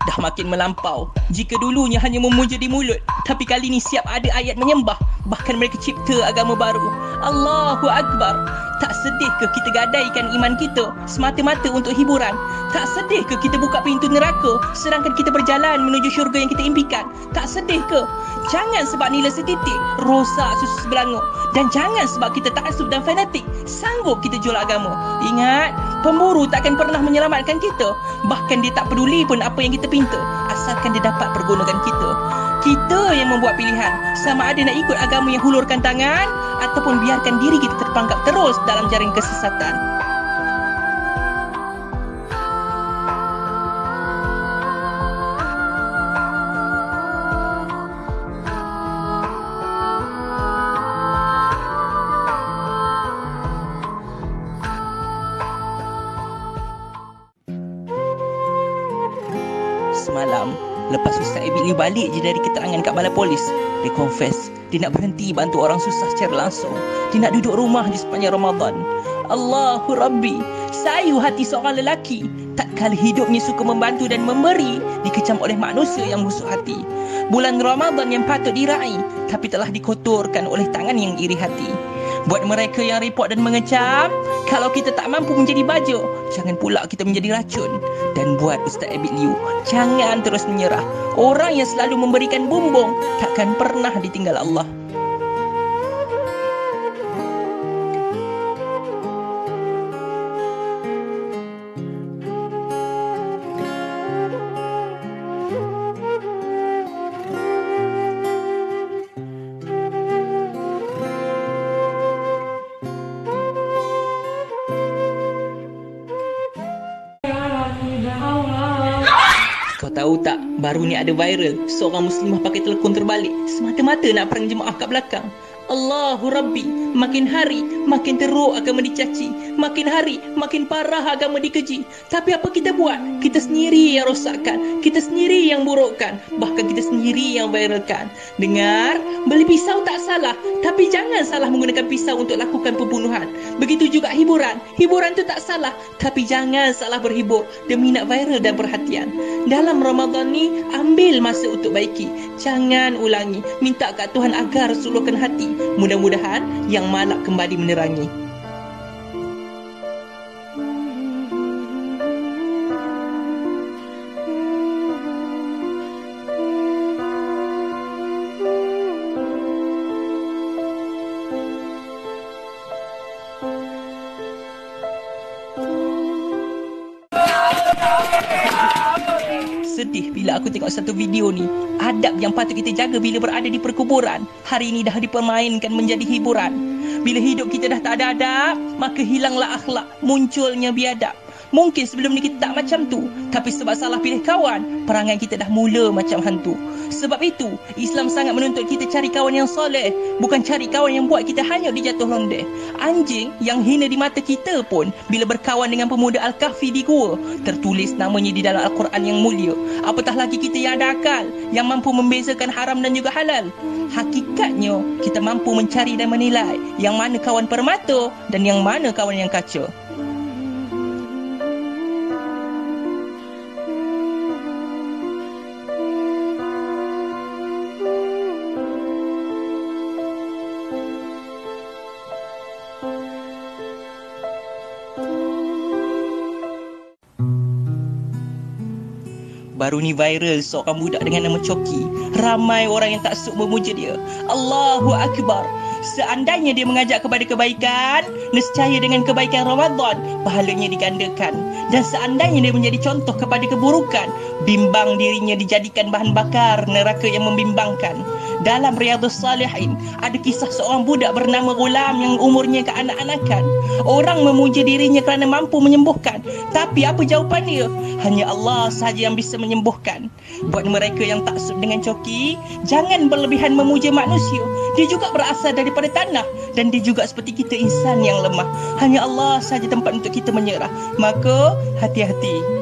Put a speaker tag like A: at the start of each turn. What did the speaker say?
A: dah makin melampau. Jika dulunya hanya memuja di mulut, tapi kali ni siap ada ayat menyembah. Bahkan mereka cipta agama baru. Allahu Akbar. Tak sedih ke kita gadaikan iman kita semata-mata untuk hiburan? Tak sedih ke kita buka pintu neraka sedangkan kita berjalan menuju syurga yang kita impikan? Tak sedih ke? Jangan sebab nilai setitik rosak susu sebelanguk. Dan jangan sebab kita taksub dan fanatik sanggup kita jual agama. Ingat, pemburu takkan pernah menyelamatkan kita. Bahkan dia tak peduli pun apa yang kita pinta, asalkan dia dapat pergunakan kita. Kita yang membuat pilihan, sama ada nak ikut agama yang hulurkan tangan ataupun biarkan diri kita terperangkap terus dalam jaring kesesatan. Semalam, lepas Ustaz Abid Liu balik je dari keterangan kat balai polis, dia confess dia nak berhenti bantu orang susah secara langsung. Dia nak duduk rumah di sepanjang Ramadan. Allahu Rabbi, sayu hati seorang lelaki tak kala hidupnya suka membantu dan memberi dikecam oleh manusia yang busuk hati. Bulan Ramadan yang patut diraih tapi telah dikotorkan oleh tangan yang iri hati. Buat mereka yang report dan mengecam, kalau kita tak mampu menjadi baja, jangan pula kita menjadi racun. Dan buat Ustaz Abid Liu, jangan terus menyerah. Orang yang selalu memberikan bumbung takkan pernah ditinggal Allah. Kau tahu tak, baru ni ada viral seorang muslimah pakai telekon terbalik semata-mata nak perang jemaah kat belakang. Allahu Rabbi, makin hari makin teruk agama dicaci, makin hari makin parah agama dikeji. Tapi apa kita buat? Kita sendiri yang rosakkan, kita sendiri yang burukkan, bahkan kita sendiri yang viralkan. Dengar, beli pisau tak salah, tapi jangan salah menggunakan pisau untuk lakukan pembunuhan. Begitu juga hiburan, hiburan tu tak salah, tapi jangan salah berhibur demi nak viral dan perhatian. Dalam Ramadan ni, ambil masa untuk baiki, jangan ulangi. Minta kat Tuhan agar suluhkan hati. Mudah-mudahan yang malak kembali menerangi. Sedih bila aku tengok satu video ni. Adab yang patut kita jaga bila berada di perkuburan, hari ini dah dipermainkan menjadi hiburan. Bila hidup kita dah tak ada adab, maka hilanglah akhlak, munculnya biadab. Mungkin sebelum ni kita tak macam tu, tapi sebab salah pilih kawan, perangai kita dah mula macam hantu. Sebab itu, Islam sangat menuntut kita cari kawan yang soleh, bukan cari kawan yang buat kita hanyut di jatuh londeh. Anjing yang hina di mata kita pun bila berkawan dengan pemuda Al-Kahfi di gua, tertulis namanya di dalam Al-Quran yang mulia. Apatah lagi kita yang ada akal, yang mampu membezakan haram dan juga halal. Hakikatnya, kita mampu mencari dan menilai yang mana kawan permata dan yang mana kawan yang kaca. Baru ni viral seorang budak dengan nama Coki. Ramai orang yang tak suk memuja dia. Allahu Akbar. Seandainya dia mengajak kepada kebaikan, nescaya dengan kebaikan Ramadan, pahalanya digandakan. Dan seandainya dia menjadi contoh kepada keburukan, bimbang dirinya dijadikan bahan bakar neraka yang membimbangkan. Dalam Riyadhus Salihin, ada kisah seorang budak bernama Ghulam yang umurnya kekanak-kanakan. Orang memuja dirinya kerana mampu menyembuhkan. Tapi apa jawapan dia? Hanya Allah sahaja yang bisa menyembuhkan. Buat mereka yang taksub dengan Coki, jangan berlebihan memuja manusia. Dia juga berasal daripada tanah, dan dia juga seperti kita, insan yang lemah. Hanya Allah sahaja tempat untuk kita menyerah. Maka hati-hati.